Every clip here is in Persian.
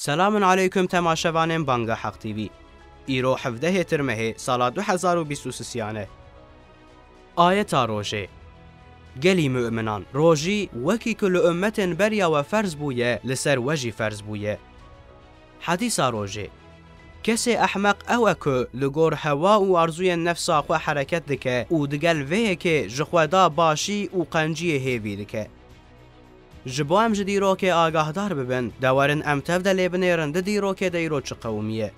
سلام علیکم تماشاوان بانگا حق تیوی. ایرو 17 ترمه سال 2023. آیت روژه. گلی مؤمنان روژی وکی کل امت بریا و فرض بویه لسر وجی فرض بویه. حدیث روژه. کسی احمق او که لگور هوا و ارزوی نفس آخوا حرکت دکه و دگل ویه که جخودا باشی و قنجی هیوی دکه. جبو ام جدیرو که آگاه دار ببن دورن ام تفدلی بنیرن دیرو که دیرو چه قومیه.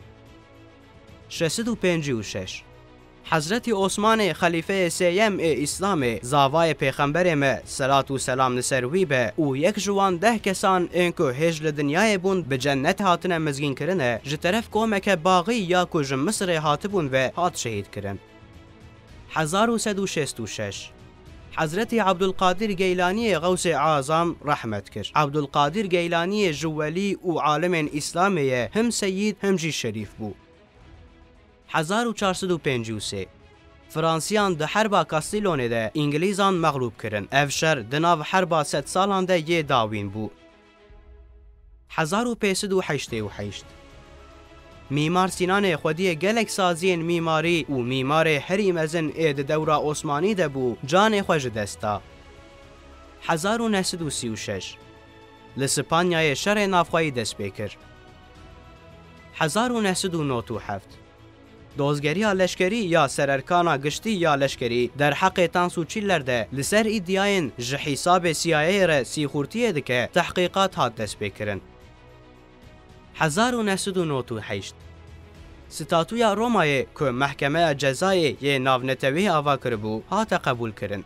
656 حضرت عثمان خلیفه سیم اسلام زاوای پیغمبر ما صلات و سلام نسروی به او یک جوان 10 کسان اینکو هجل دنیای بوند به جنت هاتن مزگین کرنه جطرف کومک باقی یا کج مصر هاتبون و هات شهید کرن. 1166 حضرت عبدالقادر گیلانی غوث اعظم رحمت کر. عبدالقادر گیلانی جوالی و عالم اسلامی هم سید هم جی شریف بو. 1453 فرانسیان ده حربا کاستیلونه ده انگلیزان مغلوب کرن. افشر دناو حربا 100 سالان ده یه داوین بو. 1588 میمار سینان خودی گلک سازین میماری و میمار حریم ازن اید دورا عثمانی ده بو جان خوش دستا. 1936 لسپانیای شر نافخوایی دست بکر. 1997 دوزگری لشکری یا سررکانا گشتی یا لشکری در حق تانسوچیلر ده لسر ایدیاین جحیساب CIA را سیخورتیه ده که تحقیقات هات دست بکرن. 1998 ستاتویا رومای که محکمه جزای یه ناونتوی آوا کربو هات قبول کرن.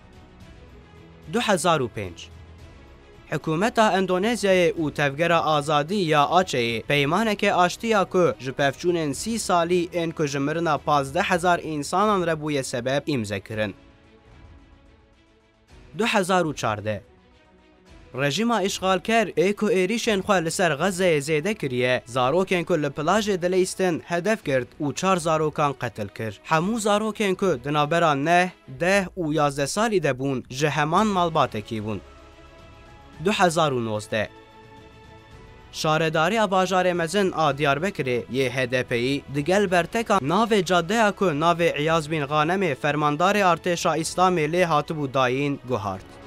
2005 حکومت اندونزیای او تفگر آزادی یا آچه پیمانه که آشتیا که جپفچونن 30 سالی این که جمرنا 15,000 انسانان را بوی سبب امضا کرن. 2014 رژیم اشغال کر ایکو ایریشن خواه لسر غزه زیده کریه زاروکن که لپلاج دلیستن هدف کرد و 4 زاروکان قتل کرد. همو زاروکن که دنابران 9، 10 و 11 سالی ده بون جهمان مالباته کی بون. 2019 شارداری باجار مزن دیاربکر یه هدپی دگل برتکا ناو جاده که ناو عیاض بن غانم فرماندار ارتش اسلامی لی هاتبو داین گوهارد.